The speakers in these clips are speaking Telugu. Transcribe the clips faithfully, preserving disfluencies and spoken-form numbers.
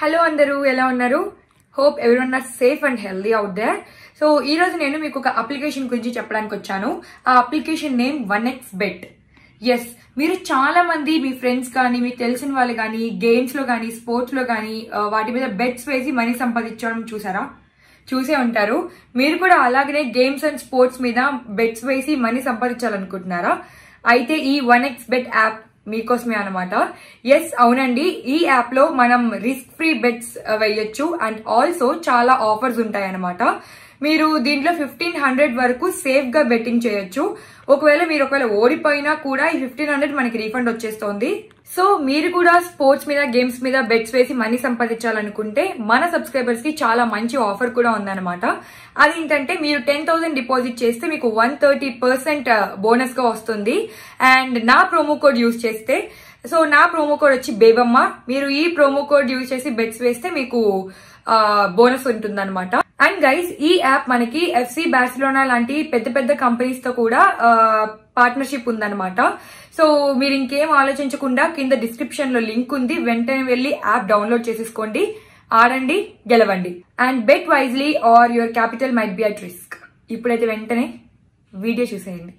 హలో అందరూ ఎలా ఉన్నారు? Hope everyone are safe and healthy out there. So ఈ రోజు నేను మీకు ఒక అప్లికేషన్ గురించి చెప్పడానికి వచ్చాను. ఆ application name one X bet. Yes, మీరు చాలా మంది మీ ఫ్రెండ్స్ కానీ మీకు తెలిసిన వాళ్ళు కానీ గేమ్స్ లో కానీ స్పోర్ట్స్ లో కానీ వాటి మీద బెట్స్ వేసి మనీ సంపాదించడం చూసారా? చూసే ఉంటారు. మీరు కూడా అలాగనే గేమ్స్ అండ్ స్పోర్ట్స్ మీద బెట్స్ వేసి మనీ సంపాదించాలనుకుంటున్నారా? అయితే ఈ వన్ ఎక్స్ బెట్ యాప్ మీకోసమే అనమాట. ఎస్, అవునండి. ఈ యాప్ లో మనం రిస్క్ ఫ్రీ బెట్స్ వేయొచ్చు అండ్ ఆల్సో చాలా ఆఫర్స్ ఉంటాయి అనమాట. మీరు దీంట్లో ఫిఫ్టీన్ హండ్రెడ్ వరకు సేఫ్ గా బెట్టింగ్ చేయొచ్చు. ఒకవేళ మీరు ఒకవేళ ఓడిపోయినా కూడా ఈ ఫిఫ్టీన్ హండ్రెడ్ మనకి రీఫండ్ వచ్చేస్తోంది. సో మీరు కూడా స్పోర్ట్స్ మీద గేమ్స్ మీద బెట్స్ వేసి మనీ సంపాదించాలనుకుంటే మన సబ్స్క్రైబర్స్ కి చాలా మంచి ఆఫర్ కూడా ఉందన్నమాట. అదేంటంటే మీరు టెన్ థౌసండ్ డిపాజిట్ చేస్తే మీకు వన్ థర్టీ పర్సెంట్ బోనస్ గా వస్తుంది. అండ్ నా ప్రోమో కోడ్ యూజ్ చేస్తే, సో నా ప్రోమో కోడ్ వచ్చి బేబమ్మ. మీరు ఈ ప్రోమో కోడ్ యూజ్ చేసి బెట్స్ వేస్తే మీకు బోనస్ ఉంటుంది అనమాట. అండ్ గైస్, ఈ యాప్ మనకి ఎఫ్సి బార్సిలోనా లాంటి పెద్ద పెద్ద కంపెనీస్ తో కూడా పార్ట్నర్షిప్ ఉందన్నమాట. సో మీరు ఇంకేం ఆలోచించకుండా కింద డిస్క్రిప్షన్ లో లింక్ ఉంది, వెంటనే వెళ్లి యాప్ డౌన్లోడ్ చేసేసుకోండి. ఆడండి, గెలవండి. And bet wisely or your capital might be at risk. ఇప్పుడైతే వెంటనే వీడియో చూసేయండి.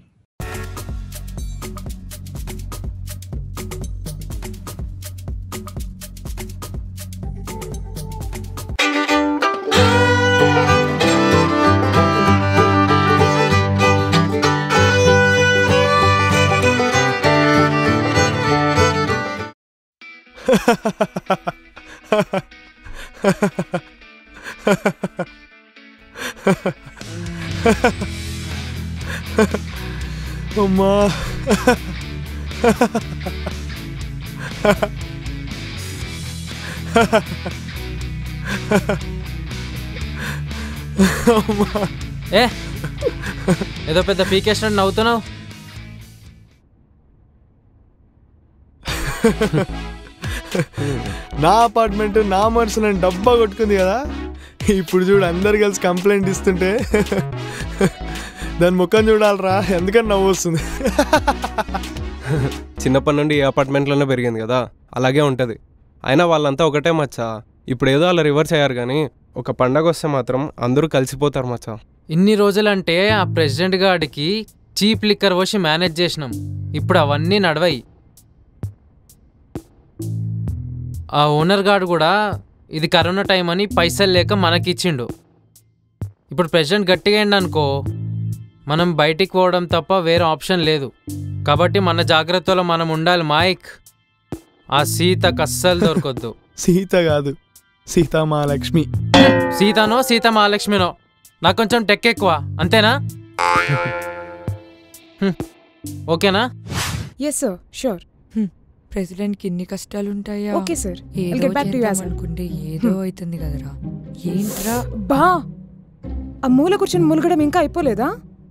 అమ్మా, ఏ ఏదో పెద్ద పీకేసినట్టు నవ్వుతున్నావు. నా అపార్ట్మెంట్ నా మనసు నన్ను డబ్బా కొట్టుకుంది కదా. ఇప్పుడు చూడు, అందరు కలిసి కంప్లైంట్ ఇస్తుంటే దాని ముఖం చూడాలరా, ఎందుకని నవ్వు వస్తుంది. చిన్నప్పటి నుండి ఏ అపార్ట్మెంట్లోనే పెరిగింది కదా, అలాగే ఉంటుంది. అయినా వాళ్ళంతా ఒకటే మచ్చా. ఇప్పుడు ఏదో అలా రివర్స్ అయ్యారు, కానీ ఒక పండగ వస్తే మాత్రం అందరూ కలిసిపోతారు మచ్చా. ఇన్ని రోజులంటే ఆ ప్రెసిడెంట్ గాడికి చీప్ లిక్కర్ పోసి మేనేజ్ చేసినాం. ఇప్పుడు అవన్నీ నడవాయి. ఆ ఓనర్ గాడు కూడా ఇది కరోనా టైం అని పైసలు లేక మనకి ఇచ్చిండు. ఇప్పుడు ప్రెసిడెంట్ గట్టిగా అయింది అనుకో, మనం బయటికి పోవడం తప్ప వేరే ఆప్షన్ లేదు. కాబట్టి మన జాగ్రత్తలో మనం ఉండాలి మైక్. ఆ సీతకు అస్సలు దొరకొద్దు. సీత కాదు, సీతామహాలక్ష్మి. సీతనో సీతామహాలక్ష్మినో నాకు కొంచెం టెక్ ఎక్కువ, అంతేనా? ఓకేనా? Yes sir, sure. ప్రెసిడెంట్ కి ఇన్ని కష్టాలు ఉంటాయా? ఓకే సార్, ఏదో అనుకుంటే ఏదో అవుతుంది కదరా. ఏంట్రా బా, ఆ మూల కూర్చొని ములగడం ఇంకా అయిపోలేదా?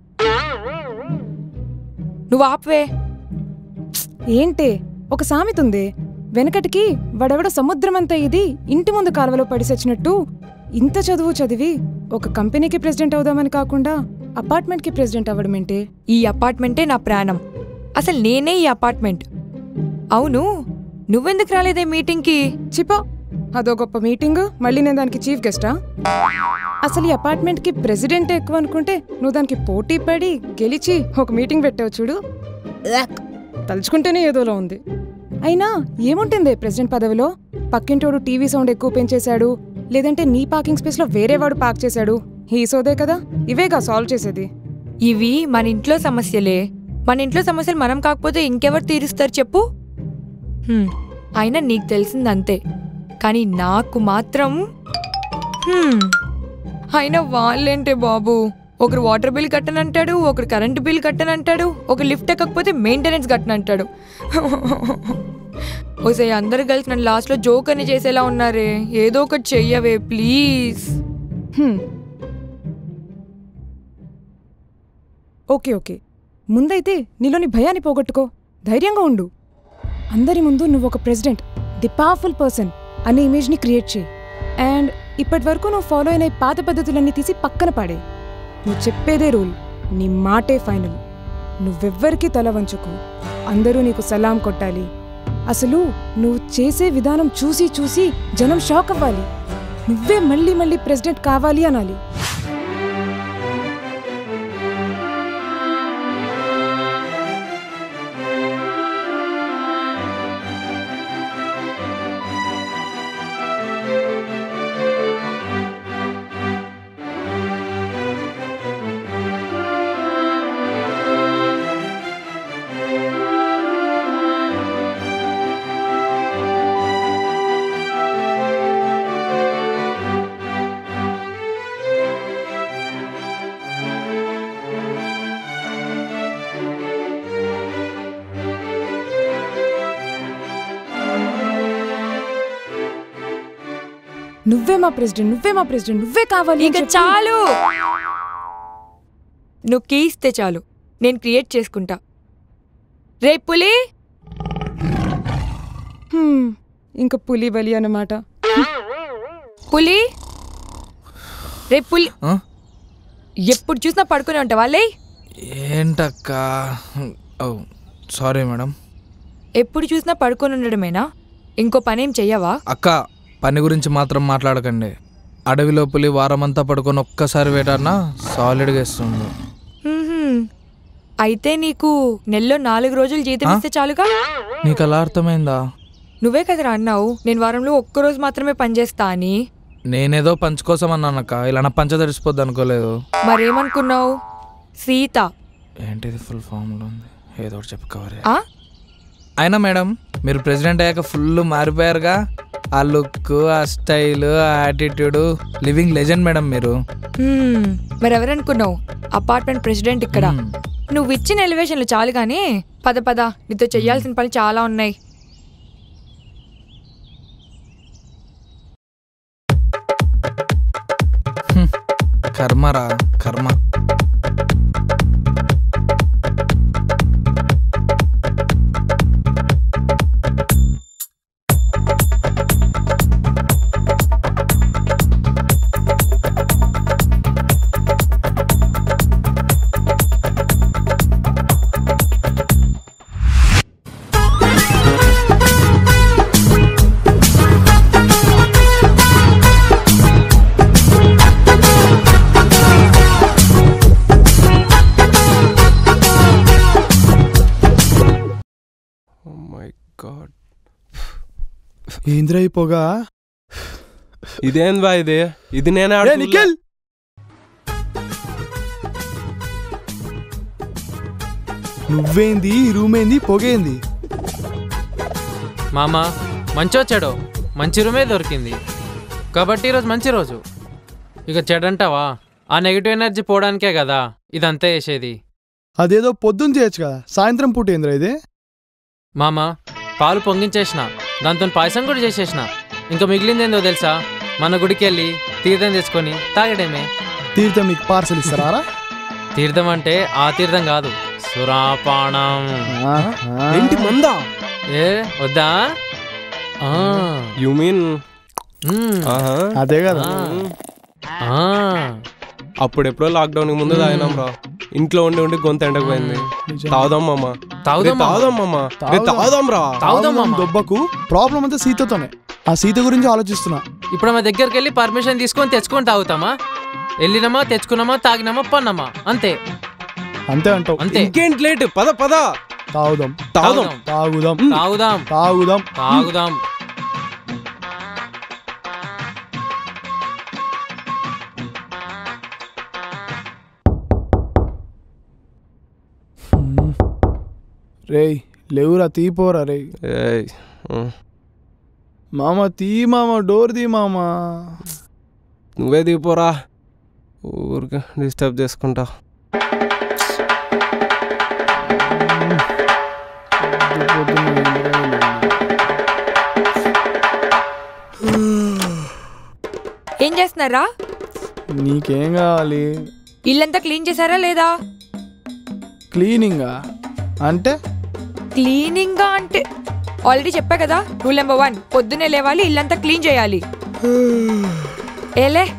నువ్వు ఆపవే. ఏంటే, ఒక సామెత ఉంది, వెనకటికి వడవడ సముద్రం అంతా ఇది ఇంటి ముందు కాలువలో పడిసొచ్చినట్టు. ఇంత చదువు చదివి ఒక కంపెనీకి ప్రెసిడెంట్ అవుదామని కాకుండా అపార్ట్మెంట్ కి ప్రెసిడెంట్ అవ్వడం ఏంటే? ఈ అపార్ట్మెంటే నా ప్రాణం. అసలు నేనే ఈ అపార్ట్మెంట్. అవును, నువ్వెందుకు రాలేదే మీటింగ్కి? చిపో, అదో గొప్ప మీటింగ్, మళ్ళీ నేను దానికి చీఫ్ గెస్టా? అసలు ఈ అపార్ట్మెంట్ కి ప్రెసిడెంట్ ఎక్కువ అనుకుంటే నువ్వు దానికి పోటీ పడి గెలిచి ఒక మీటింగ్ పెట్టావు చూడు. తలుచుకుంటేనే ఏదోలా ఉంది. అయినా ఏముంటుంది ప్రెసిడెంట్ పదవిలో? పక్కింటోడు టీవీ సౌండ్ ఎక్కువ పెంచేశాడు, లేదంటే నీ పార్కింగ్ స్పేస్ లో వేరే వాడు పార్క్ చేశాడు, ఈ సోదే కదా. ఇవేగా సాల్వ్ చేసేది. ఇవి మన ఇంట్లో సమస్యలే. మన ఇంట్లో సమస్యలు మనం కాకపోతే ఇంకెవరు తీరుస్తారు చెప్పు? అయినా నీకు తెలిసిందంతే, కానీ నాకు మాత్రం అయినా వాళ్ళేంటే బాబు, ఒకరు వాటర్ బిల్ కట్టనంటాడు, ఒకరు కరెంటు బిల్ కట్టనంటాడు, ఒక లిఫ్ట్ ఎక్కకపోతే మెయింటెనెన్స్ కట్టనంటాడు. ఓసే, అందరు కలిసి నన్ను లాస్ట్లో జోక్ అని చేసేలా ఉన్నారే. ఏదో ఒకటి చెయ్యవే ప్లీజ్. ఓకే ఓకే, ముందైతే నీలోని భయాన్ని పోగొట్టుకో, ధైర్యంగా ఉండు. అందరి ముందు నువ్వు ఒక ప్రెసిడెంట్, ది పవర్ఫుల్ పర్సన్ అనే ఇమేజ్ని క్రియేట్ చేయి. అండ్ ఇప్పటి వరకు నువ్వు ఫాలో అయిన పాత పద్ధతులన్నీ తీసి పక్కన పాడే. నువ్వు చెప్పేదే రూల్, నీ మాటే ఫైనల్. నువ్వెవ్వరికీ తల వంచుకు, అందరూ నీకు సలాం కొట్టాలి. అసలు నువ్వు చేసే విధానం చూసి చూసి జనం షాక్ అవ్వాలి. నువ్వే మళ్ళీ మళ్ళీ ప్రెసిడెంట్ కావాలి అనాలి. నువ్వే మా ప్రెసిడెంట్, నువ్వే మా ప్రెసిడెంట్, నువ్వే కావాలి. ఇక చాలు, నువ్వు కీ ఇస్తే చాలు, నేను క్రియేట్ చేసుకుంటా. రే పులి. ఇంకా పులి బలి అన్నమాట. పులి రే పులి, ఎప్పుడు చూసినా పడుకునే ఉంటావా? లే. ఏంటక్క? Sorry madam. ఎప్పుడు చూసినా పడుకొని ఉండడమేనా? ఇంకో పనేం చెయ్యవా? అక్క, పని గురించి మాత్రం మాట్లాడకండి. అడవిలో పులి వారమంతా పడుకొని ఒక్కసారి వేటాడినా సాలిడ్గా ఇస్తుంది. అయితే నీకు నెలలో నాలుగు రోజులు జీతం ఇస్తే చాలుగా. నీకు అలా అర్థమైందా? నువ్వే కదరా అన్నావు నేను వారంలో ఒక్కరోజు మాత్రమే పనిచేస్తా అని. నేనేదో పంచ కోసం అన్నానక్క, ఇలా నా పంచ తడిసిపోద్ది అనుకోలేదు. మరేమనుకున్నావు? సీత. ఏంటిది ఫుల్ ఫామ్లో ఉంది, ఏదో ఒకటి చెప్పుకోవాలి. ఆ అయినా మేడం, మీరు ప్రెసిడెంట్ అయ్యాక ఫుల్ మారిపోయారుగా. ఆ లుక్, ఆ స్టైల్, ఆ యాటిట్యూడ్, లివింగ్ లెజెండ్ మేడం మీరు. మరెవరనుకున్నావు అపార్ట్మెంట్ ప్రెసిడెంట్ ఇక్కడ? నువ్వు ఇచ్చిన ఎలివేషన్లు చాలు కానీ పద పద, నీతో చెయ్యాల్సిన పని చాలా ఉన్నాయి. కర్మరా కర్మ. ఏంద్రా ఈ పొగ? ఇదేం బా ఇది? ఇది నేనే నిఖిల్, నువ్వేంది, రూమ్ ఏంది, పొగేంది? మామ మంచి వచ్చాడు, మంచి రూమే దొరికింది కాబట్టి ఈరోజు మంచి రోజు. ఇక చెడంటావా? ఆ నెగిటివ్ ఎనర్జీ పోవడానికే కదా ఇదంతా చేసేది. అదేదో పొద్దున్న చేయొచ్చు కదా, సాయంత్రం పూట ఏంద్రా ఇది? మామ పాలు పొంగించేసిన, దాంతో పాయసం కూడా చేసేసిన. ఇంకా మిగిలిందేందో తెలుసా? మన గుడికి వెళ్ళి తీర్థం తెచ్చుకొని తాగడమే. తీర్థం మీకు పార్సల్ ఇస్తారా? తీర్థం అంటే ఆ తీర్థం కాదు, సురాపానం. ఏంటి మందా? ఏ వద్దా? యు మీన్ అదే కదా. అప్పుడెప్పుడో లాక్డౌన్ కి ముందు తాగినాం రా. ఇంట్లో ఉండి ఉండి గొంత ఎండకపోయింది. తాగుదాం మామ, తాగుదాం మామ, తాగుదాం రా. తాగుదాం దొబ్బకు. ప్రాబ్లం అంతా సీతతోనే. ఆ సీత గురించి ఆలోచిస్తున్నా. ఇప్పుడు మా దగ్గరికి వెళ్ళి పర్మిషన్ తీసుకొని తెచ్చుకొని తాగుతామా? వెళ్ళినామా, తెచ్చుకున్నామా, తాగినామా, పన్నామా, అంతే. అంతే అంటావు? అంతే. ఇంకేంటి లేట్? పద పద తాగుదాం తాగుదాం తాగుదాం తాగుదాం తాగుదాం తాగుదాం. రేయ్ లేవురా, తీపోరా రే. మామ తీ మామ, డోర్ తీ మామ. నువ్వే తీపోరా, ఊరికే డిస్టర్బ్ చేసుకుంటా. ఏం చేస్తున్నారా? నీకేం కావాలి? ఇల్లంతా క్లీన్ చేశారా లేదా? క్లీనింగా అంటే? క్లీనింగా అంటే ఆల్రెడీ చెప్పా కదా, రూల్ నెంబర్ వన్, పొద్దునే లేవాలి, ఇల్లంతా క్లీన్ చేయాలి. ఏలే.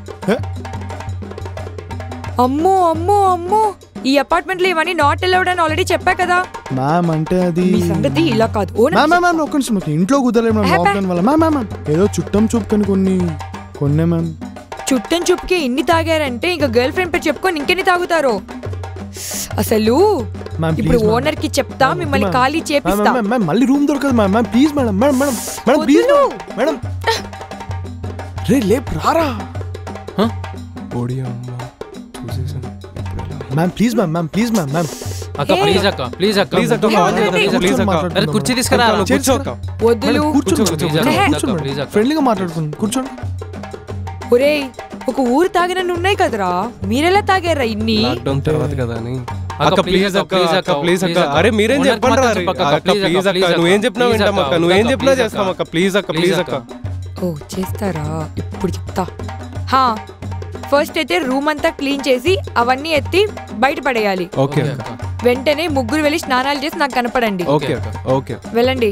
అమ్మో అమ్మో అమ్మో, ఈ అపార్ట్మెంట్లో ఇవన్నీ నాట్ అలౌడ్ అని ఆల్రెడీ చెప్పా కదా. మ్యామ్ అంటే అది మీ సంగతి ఇలా కాదు ఓనర్ మ్యామ్ మ్యామ్ ఒక్క నిమిషం నాకు ఇంట్లో కుదరలేదు మ్యామ్ లాక్డౌన్ వల్ల మ్యామ్ మ్యామ్ ఏదో చుట్టం చూపుకొని కొన్ని కొన్నే మ్యామ్ చుట్టం చూపుకి ఇన్ని తాగారంటే ఇంకా గర్ల్ ఫ్రెండ్ పేరు చెప్పుకొని ఇంకెన్ని తాగుతారో అసలు ఇప్పుడు ఓనర్ కి చెప్తా మిమ్మల్ని ఖాళీ చేపిస్తా మళ్ళీ రూమ్ దొరకదు ma'am ma'am please madam madam madam madam please madam రే లేప్ రారా ma'am please ma'am ma'am please ma'am ma'am అక్క ప్లీజ్ అక్క ప్లీజ్ అక్క ప్లీజ్ అక్క ప్లీజ్ అక్క అరే కుర్చీ తీసుకురా కూర్చో అక్క వద్దులు ఫ్రెండ్లీగా మాట్లాడుకుందాం కూర్చోండి ఒరేయ్ ఒక ఊరు తాగినన్ని ఉన్నాయి కదరా మీరెలా తాగారా ఇన్ని లాక్డౌన్ తర్వాత కదా అని అక్క ప్లీజ్ అక్క అక్క ప్లీజ్ అక్క అరే మీరేం చెప్పండి రా అక్క ప్లీజ్ అక్క నువ్వేం చెప్పినా వింటాం అక్క నువ్వేం చెప్పినా చేస్తాం అక్క ప్లీజ్ అక్క ప్లీజ్ అక్క ఓ చేస్తారా ఇప్పుడు చెప్తా హా ఫస్ట్ అయితే రూమ్ అంతా క్లీన్ చేసి అవన్నీ ఎత్తి బయట పడేయాలి ఓకే వెంటనే ముగ్గురు వెళ్ళి స్నానాలు చేసి నాకు కనపడండి ఓకే ఓకే వెళ్ళండి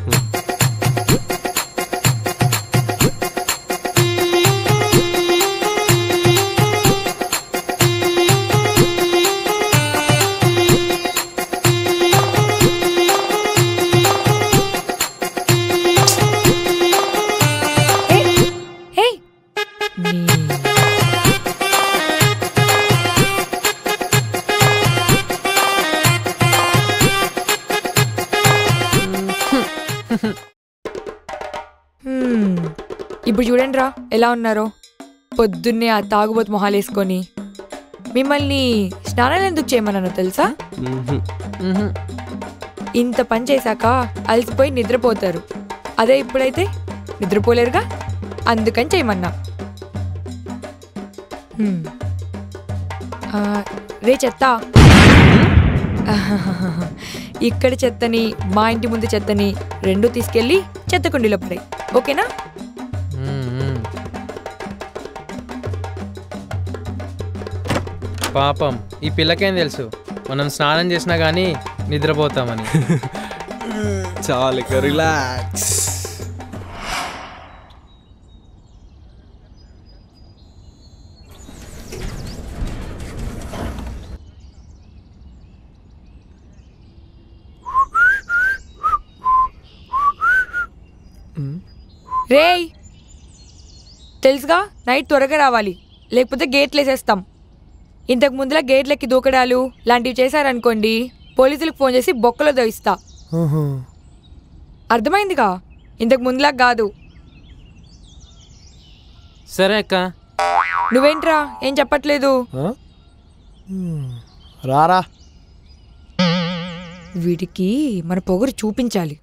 ఇప్పుడు చూడండి రా ఎలా ఉన్నారో పొద్దున్నే ఆ తాగుబోతు మొహాలు వేసుకొని మిమ్మల్ని స్నానాలు ఎందుకు చేయమన్నానో తెలుసా ఇంత పని చేశాక అలసిపోయి నిద్రపోతారు అదే ఇప్పుడైతే నిద్రపోలేరుగా అందుకని చేయమన్నా రే చెత్త ఇక్కడ చెత్తని మా ఇంటి ముందు చెత్తని రెండు తీసుకెళ్ళి చెత్త కుండీలో పడాయి ఓకేనా పాపం ఈ పిల్లకేం తెలుసు మనం స్నానం చేసినా కానీ నిద్రపోతామని చాలా రిలాక్స్ రేయ్ తెలుసుగా నైట్ త్వరగా రావాలి లేకపోతే గేట్లు వేసేస్తాం ఇంతకు ముందులా గేట్లెక్కి దూకడాలు లాంటివి చేశారనుకోండి పోలీసులకు ఫోన్ చేసి బొక్కలో దయిస్తా అర్థమైందిగా ఇంతకు ముందులా కాదు సరే అక్క నువ్వేంట్రా ఏం చెప్పట్లేదు రారా వీడికి మన పొగరు చూపించాలి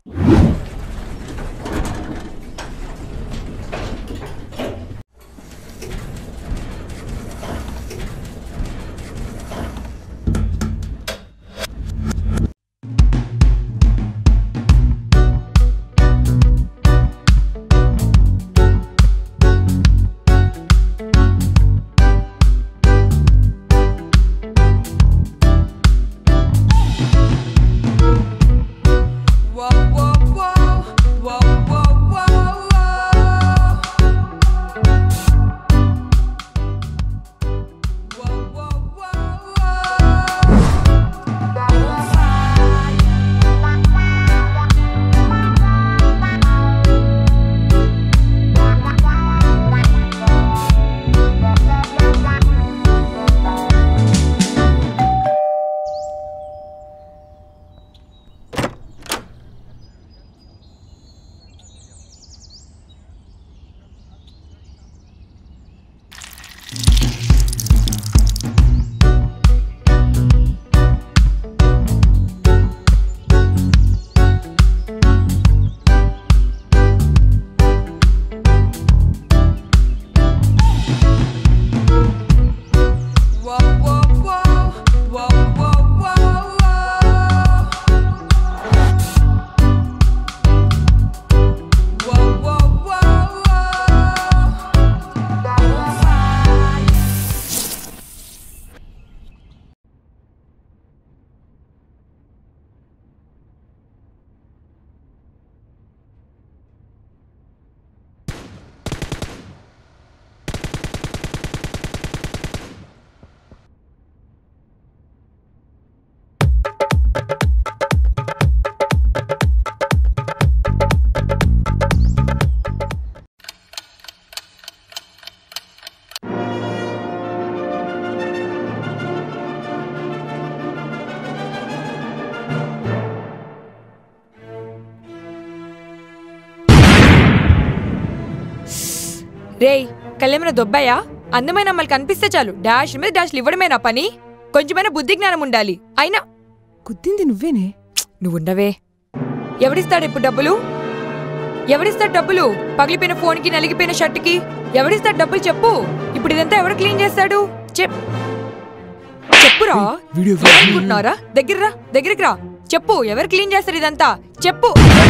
రేయ్ కళ్ళేమైనా దొబ్బాయా? అందమైన అమ్మాయిలు కనిపిస్తే చాలు డాష్ మీద డాష్లు ఇవ్వడమేనా పని? కొంచెమైనా బుద్ధి జ్ఞానం ఉండాలి. అయినా గుద్దింది నువ్వేనే. నువ్వు ఉండవే. ఎవడిస్తాడు ఇప్పుడు డబ్బులు? ఎవడిస్తాడు డబ్బులు? పగిలిపోయిన ఫోన్కి, నలిగిపోయిన షర్ట్కి ఎవడిస్తాడు డబ్బులు చెప్పు. ఇప్పుడు ఇదంతా ఎవరు క్లీన్ చేస్తాడు? చెప్ చెప్పురా. అనుకుంటున్నారా? దగ్గర దగ్గరికి రా. చెప్పు ఎవరు క్లీన్ చేస్తారు ఇదంతా? చెప్పు.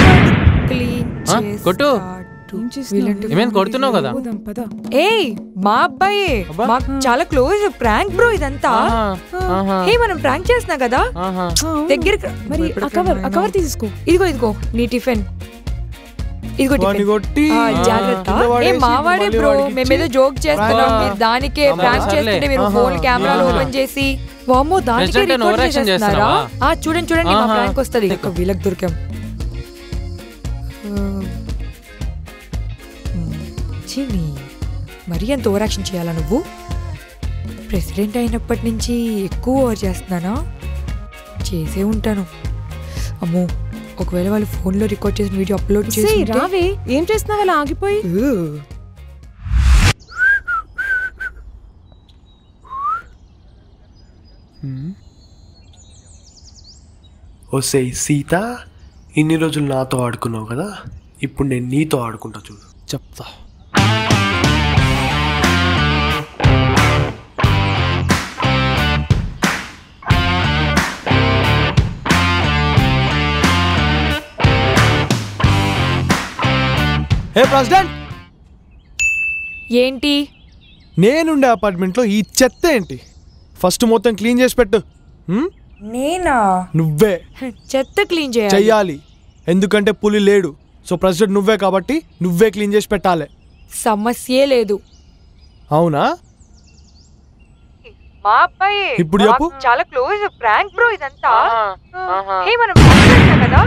కొట్టు. ఏమైంది కొడుతున్నావు కదా? ఏయ్ మా అబ్బాయే, మాకు చాలా క్లోజ్. ప్రాంక్ బ్రో ఇదంతా. ఏ మనం ప్రాంక్ చేస్తున్నా కదా. దగ్గరికి మరి కవర్ తీసుకో. ఇదిగో ఇదిగో నీ టిఫిన్. ఇదిగో జాగ్రత్త. ఏ మావాడే బ్రో, మేమేదో జోక్ చేస్తున్నాం, మీరు దానికే ప్రాంక్ చేస్తుంటే మీరు ఫోన్ కెమెరాలు ఓపెన్ చేసి వామ్మో దానికే రికార్డ్ చేస్తున్నారా? ఆ చూడండి చూడండి మా ప్రాంక్ వస్తది. వీళ్ళకి దొరికాం. చిన్ని మరీ అంత ఓవరాక్షన్ చేయాలా నువ్వు? ప్రెసిడెంట్ అయినప్పటి నుంచి ఎక్కువ ఓవర్ చేస్తున్నానా? చేసే ఉంటాను. అమ్మో ఒకవేళ వాళ్ళు ఫోన్లో రికార్డ్ చేసిన వీడియో అప్లోడ్ చేసి రావే. ఏం చేస్తున్నావు అలా ఆగిపోయి? ఓసే సీత, ఇన్ని రోజులు నాతో ఆడుకున్నావు కదా, ఇప్పుడు నేను నీతో ఆడుకుంటా చూడు. చెప్తా. హే ప్రెసిడెంట్, ఏంటి? నేనుండే అపార్ట్మెంట్లో ఈ చెత్త ఏంటి? ఫస్ట్ మొత్తం క్లీన్ చేసి పెట్టు. నేనా? నువ్వే చెత్త క్లీన్ చెయ్యాలి, ఎందుకంటే పులి లేడు. సో ప్రెసిడెంట్ నువ్వే కాబట్టి నువ్వే క్లీన్ చేసి పెట్టాలి. సమస్యే లేదు. అవునా? మా అబ్బాయే ఇప్పుడు చెప్పు. చాలా క్లోజ్. ప్రాంక్ బ్రో ఇదంతా. హే మనం ప్రాంక్ కదా.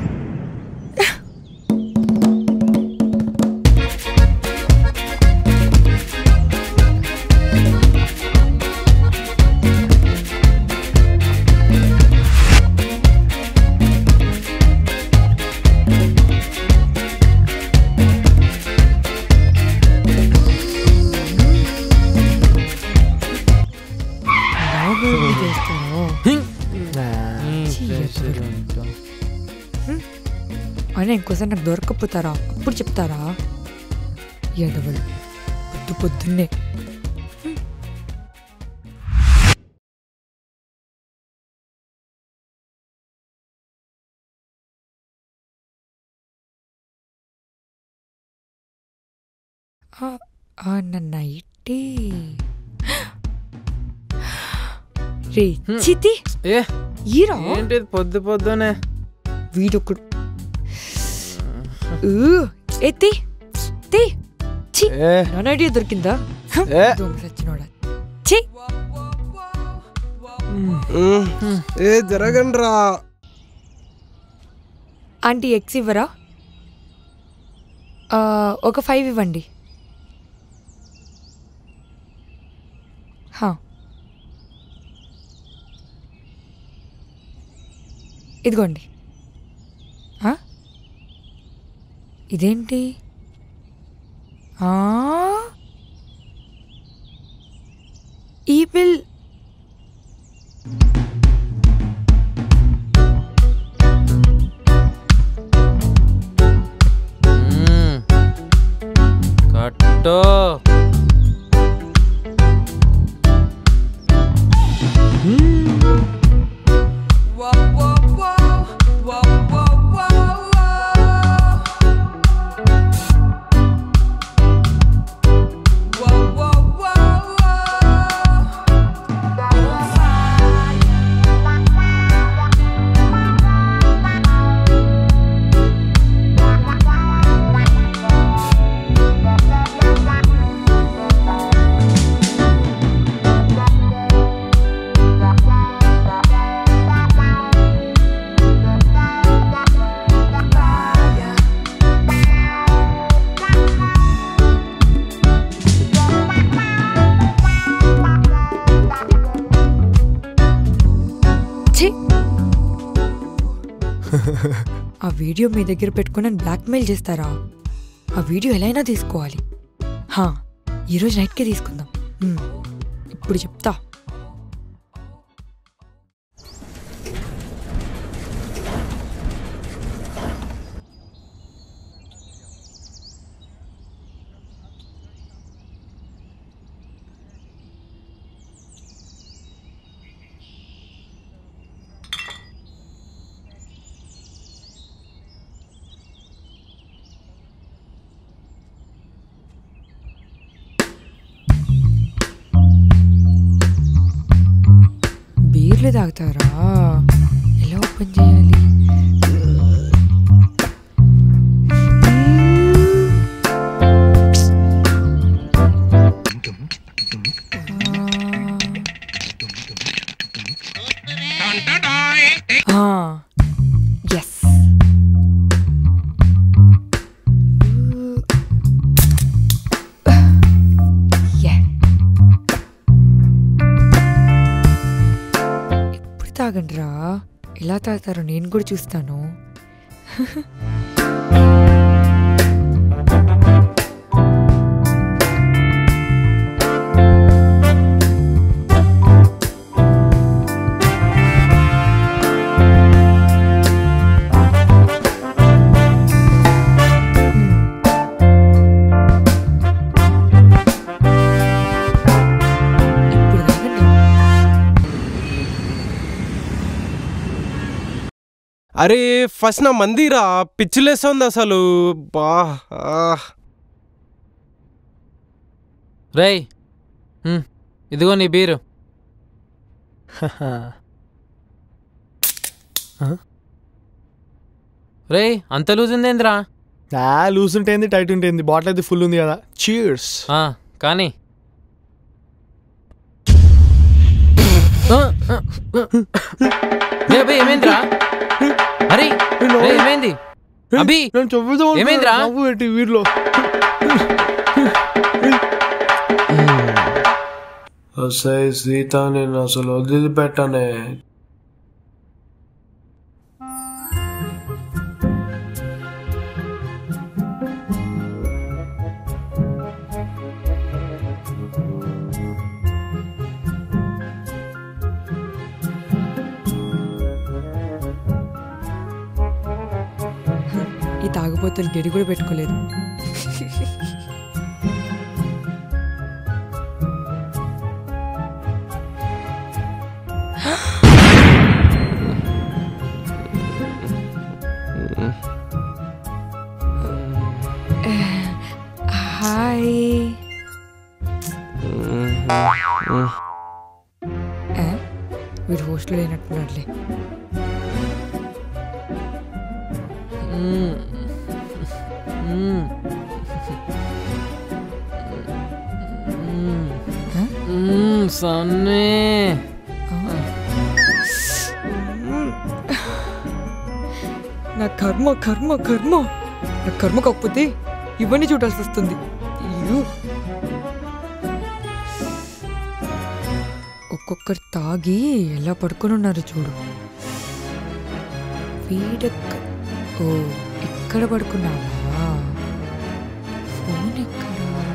అయినా ఇంకోసారి నాకు దొరకపోతారా? అప్పుడు చెప్తారా? ఎదవలు పొద్దు పొద్దున్నే. నైటీ రే చితి ఈరా ఏంటి పొద్దు పొద్దునే వీడొకడు. ఎత్తి నా ఐడియా దొరికిందా? సచ్చినోడా. ఏ జరగండ్రా. ఆంటీ ఎక్స్ ఇవ్వరా? ఒక ఫైవ్ ఇవ్వండి. ఇదిగోండి. ఇదేంటి? ఈ బిల్ కట్టో. ఆ వీడియో మీ దగ్గర పెట్టుకుని బ్లాక్మెయిల్ చేస్తారా? ఆ వీడియో ఎలా అయినా తీసుకోవాలి. హా ఈరోజు నైట్కే తీసుకుందాం. ఇప్పుడు చెప్తా. బీర్లు తాగుతారా? ఎలా ఓపెన్ చేయాలి? ఎస్ తాగండి రా. ఎలా తాగుతారో నేను కూడా చూస్తాను. అరే ఫస్ట్ నా మందిరా పిచ్చిలేస్తుంది అసలు. బా రేయ్ ఇదిగో నీ బీరు. రేయ్ అంత లూజ్ ఉందేంద్రా? లూజ్ ఉంటేంది, టైట్ ఉంటేంది, బాటిల్ అయితే ఫుల్ ఉంది కదా. చీర్స్. కానీ ఏమైందిరా? అరే ఏమైంది? అభి ఏమైందిరా? వీరిలో సీత నేను అసలు వదిలిపెట్టానే. ఈ తాగుబోతులు గడి కూడా పెట్టుకోలేదు. హాయ్. వీడు హోస్టల్ లేనట్టున్నాడులే. సన్నే నా కర్మ కర్మ కర్మ నా కర్మ కాకపోతే ఇవన్నీ చూడాల్సి వస్తుంది. ఒక్కొక్కరు తాగి ఎలా పడుకొని ఉన్నారు చూడు. వీడెక్క ఓ ఎక్కడ పడుకున్నావా? ఫోన్ ఎక్కడా?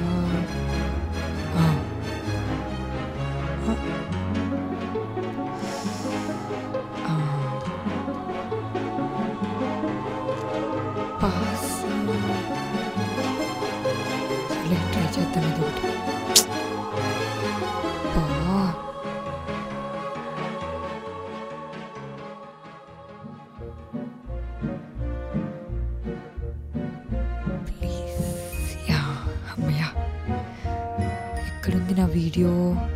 ట్రై చేద్దాం ఇది ఒకటి. ఎక్కడుంది నా వీడియో?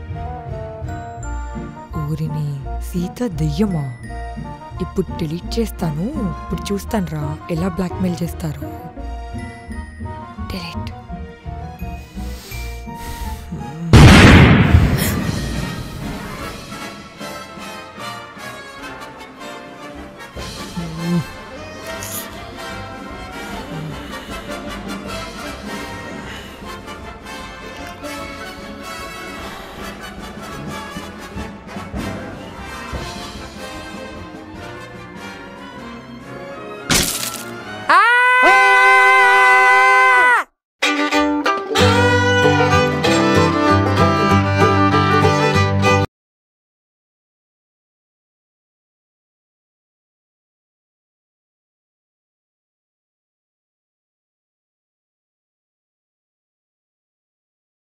ఊరిని సీత దెయ్యమా? ఇప్పుడు డిలీట్ చేస్తాను. ఇప్పుడు చూస్తాను రా ఎలా బ్లాక్మెయిల్ చేస్తారు.